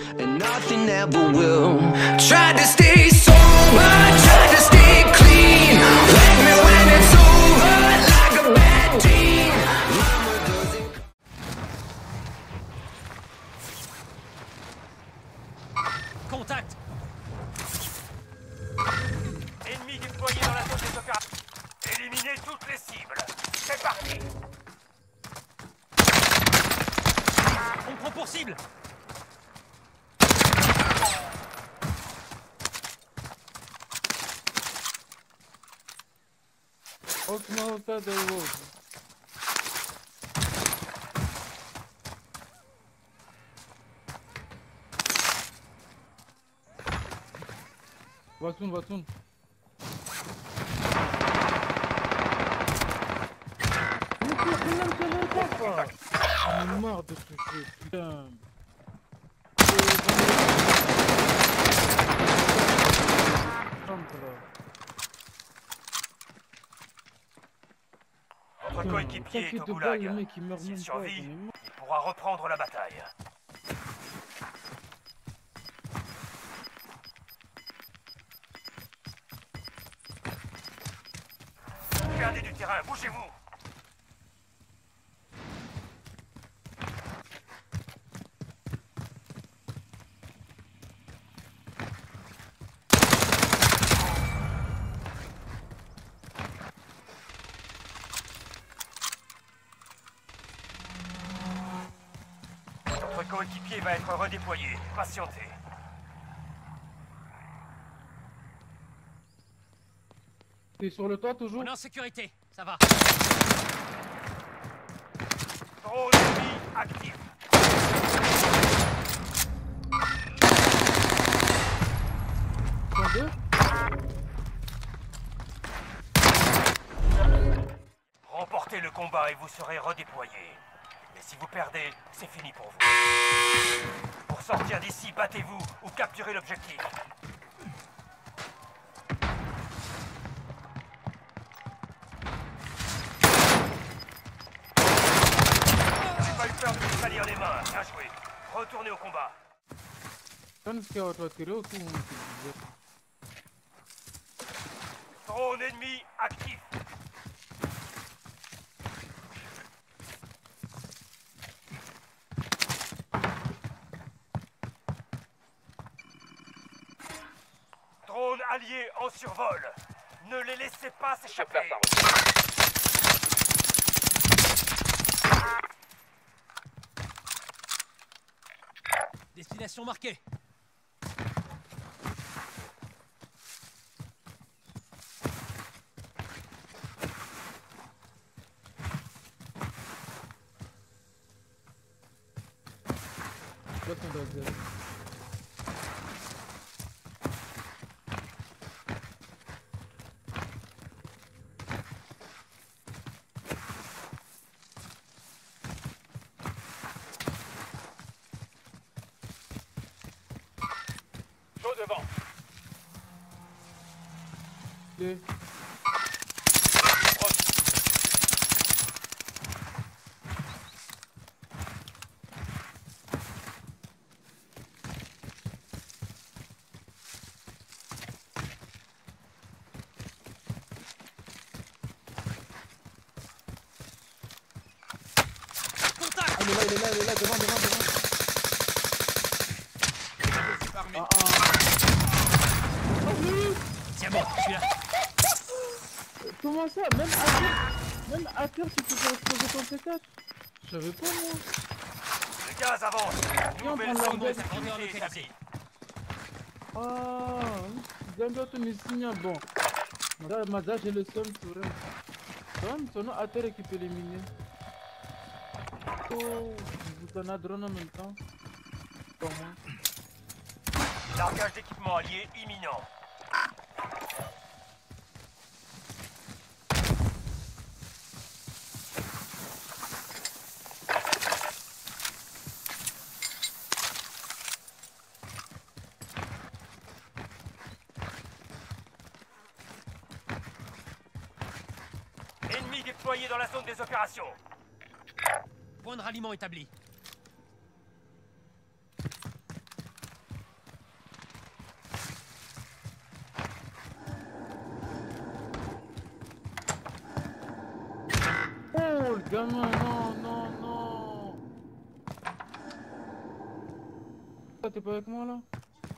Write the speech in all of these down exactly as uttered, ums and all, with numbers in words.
and nothing ever will. Tried to stay sober, tried to stay clean. Wake me when it's over, like a bad dream. Mama doesn't. Contact. Ennemi déployé dans la zone des opérations. Éliminez toutes les cibles. C'est parti. On prend pour cible. Okno de l'autre. Va-t-on, va-t-on. J'en ai marre de ce jeu, putain. Votre coéquipier est au goulag. S'il survit, il pourra reprendre la bataille. Gardez du terrain, bougez-vous. Votre coéquipier va être redéployé. Patientez. T'es sur le toit toujours? On est en sécurité, ça va. Drone ennemi actif. Deux. Remportez le combat et vous serez redéployé. Mais si vous perdez, c'est fini pour vous. Pour sortir d'ici, battez-vous ou capturez l'objectif. J'ai pas eu peur de vous salir les mains. Bien joué. Retournez au combat. Drone ennemi actif. Drone allié en survol. Ne les laissez pas s'échapper. Destination marquée. Chaud devant. Okay. Contact. Ah, il est là, il est là, il est là, devant, devant, devant. Ah, ah. Tiens bon, je suis là. Comment ça? Même à terre, même à terre, tu peux faire exploser ton C quatre? Je savais pas, moi. Le gaz avance. Nouvelle prend zone de l'embête. sécurité établie. Ah, Gambia, tu me signes. Bon. Là, Mazda, j'ai le seul sur elle. Quand même, son nom à terre qui peut l'éliminer. Oh, vous en a drone en même temps. Pour moi. Largage d'équipement allié imminent. Ennemi déployé dans la zone des opérations. Point de ralliement établi. Gamin, non, non, non. Toi, t'es pas avec moi là?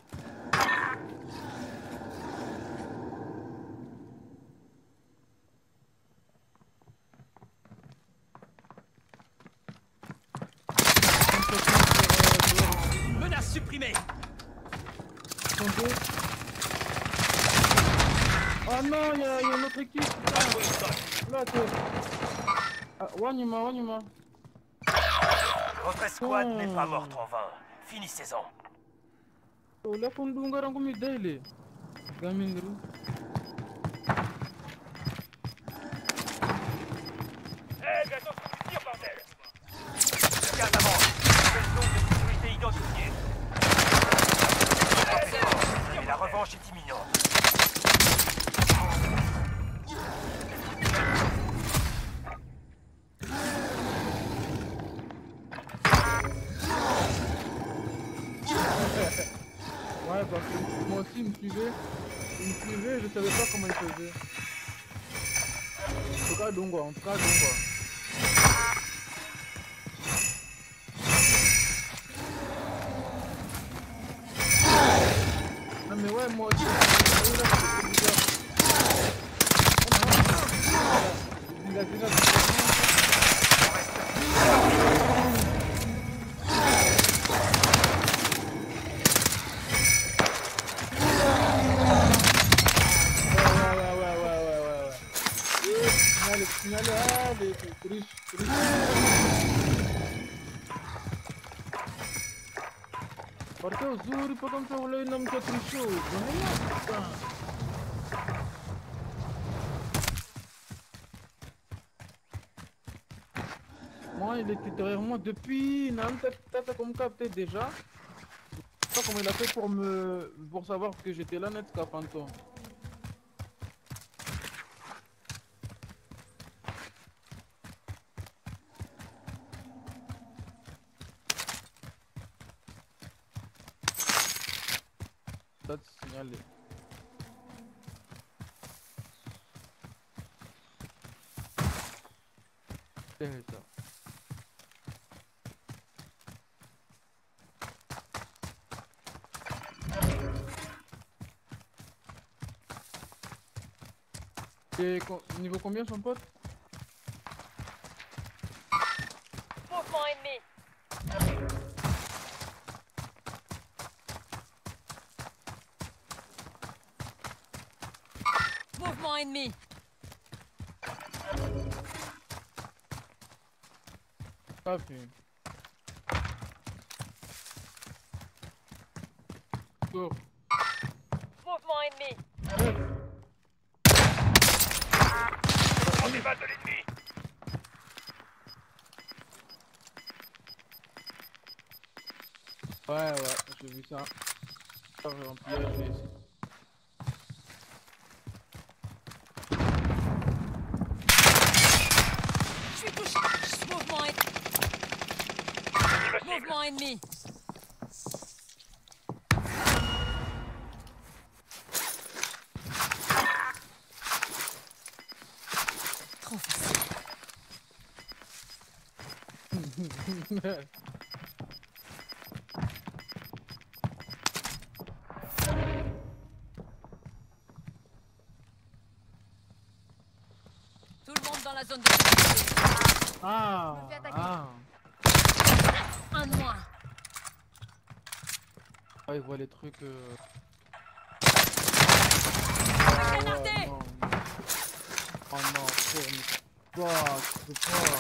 Menace supprimée. Oh non, il y, y a une autre équipe. Là, t'es. Ah, Wanyuma, Wanyuma. Votre escouade Hmm. n'est pas morte en vain. Finissez-en. Oh, là, qu'on doit faire comme daily. Gamingru. Eh, bientôt sur du tir, bordel. Garde avant. Nouvelle zone de sécurité identifiée. Et la revanche est imminente. Ouais, parce que moi aussi, il me suivait. Il me suivait, je savais pas comment il faisait. En tout cas, Dongo, en tout cas, Dongo. Non, mais ouais, moi aussi. Oui, là, c'est bizarre. Il a déjà signalé, allez, triche, triche. Parce que uzuri paka mtu ule na mtu trisho. Unaona? Moi, il était derrière moi depuis. T'as comme capté déjà. Je sais pas comment il a fait pour me, pour savoir que j'étais là net qu'à Phantom. Ça te signalé. C'est ça. Et niveau combien son pote? Mouvement ennemi. Mouvement ennemi. Pas fait. Go. Mouvement ennemi. On des balles de l'ennemi. Ouais, ouais, j'ai vu ça. Ça va en piège ici. Je suis touché. Mouvement ennemi. Mouvement ennemi. Trop facile. Tout le monde dans la zone de sécurité. Ah, Je me fais attaquer. ah. Un de moins. Ah, il voit les trucs. Euh... Canardé. Ouais, non. Oh non, tourne pas, je peux pas.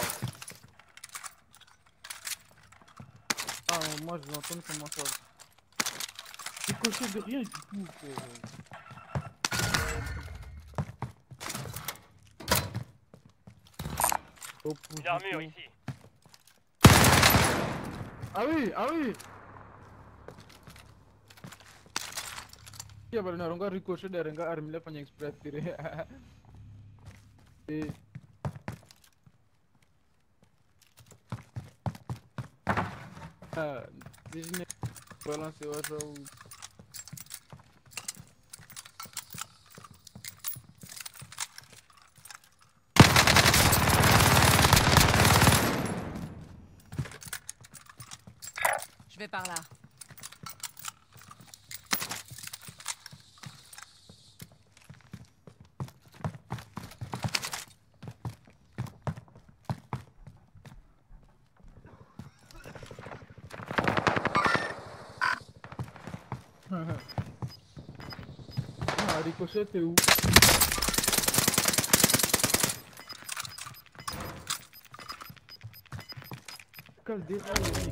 Ah, moi je vais entendre comment ça. C'est coché de rien du tout. Oh, Une armure ici. ah oui, ah oui. Ya bali naronga ricochet dari enggak armile fanya express tire. Eh. Ah, di sini balance wasa. Je vais par là. Ah, Ricochet, t'es où? Quel détail, mec.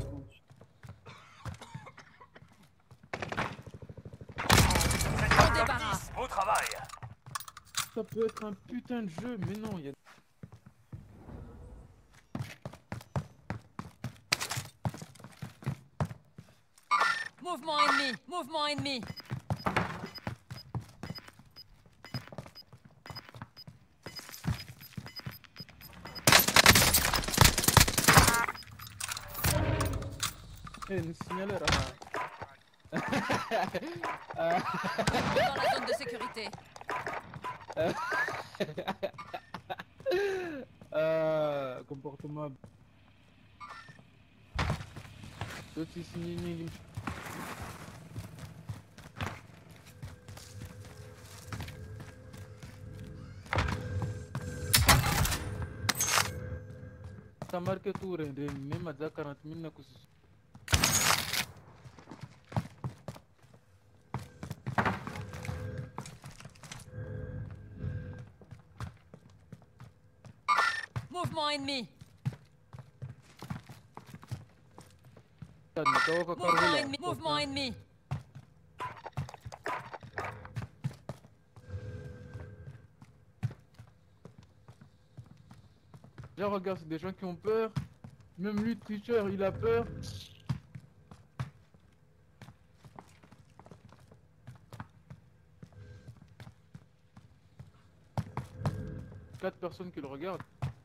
C'est On un top débarrasse. dix. Beau travail. Ça peut être un putain de jeu, mais non, il y a... Mouvement ennemi. Mouvement ennemi. Eh, une signaleur, ah. Dans la zone de sécurité. Ah, comportement. D'autres ici, ni- ni- ni- Ça marque tout, même à quarante mille na kusi. Mouvement ennemi. Mouvement ennemi. Mouvement ennemi. Là, regarde, c'est des gens qui ont peur. Même lui, Twitcher, il a peur. Quatre personnes qui le regardent.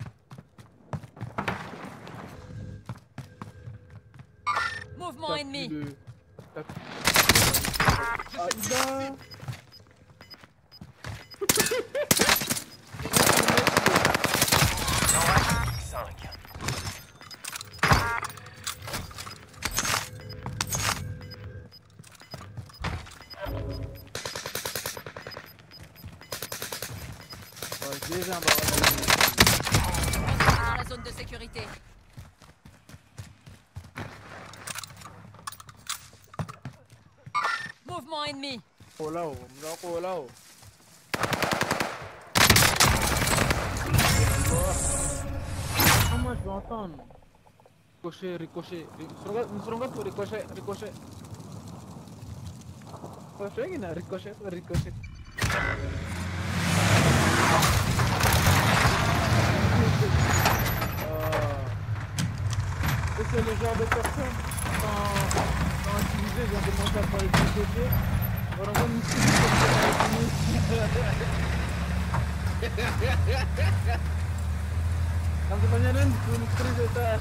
Mouvement T'as ennemi. plus le- t'as- Ah, il a- Il en reste plus que cinq. Ouais, déjà embarrassé. Dans la zone de sécurité. Mouvement ennemi. Oh là, oh, oh là, oh. Ah, moi je vais entendre. Ricochet, ricochet. Nous serons pour ricochet, ricochet. Ricochet, il a ricochet, ricochet. Et c'est le genre de personne, quand, quand utilisé, ils ont commencé à parler de ricochet. Alors, on nous suit Quand tu vas y aller, tu nous cries de ta...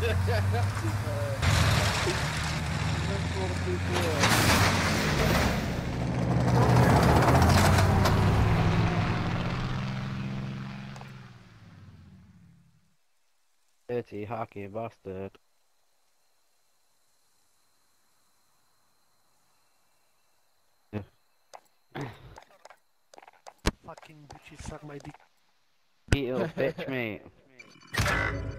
N'importe quoi. Dirty hockey bastard. Fucking bitches suck my dick. You little bitch, mate.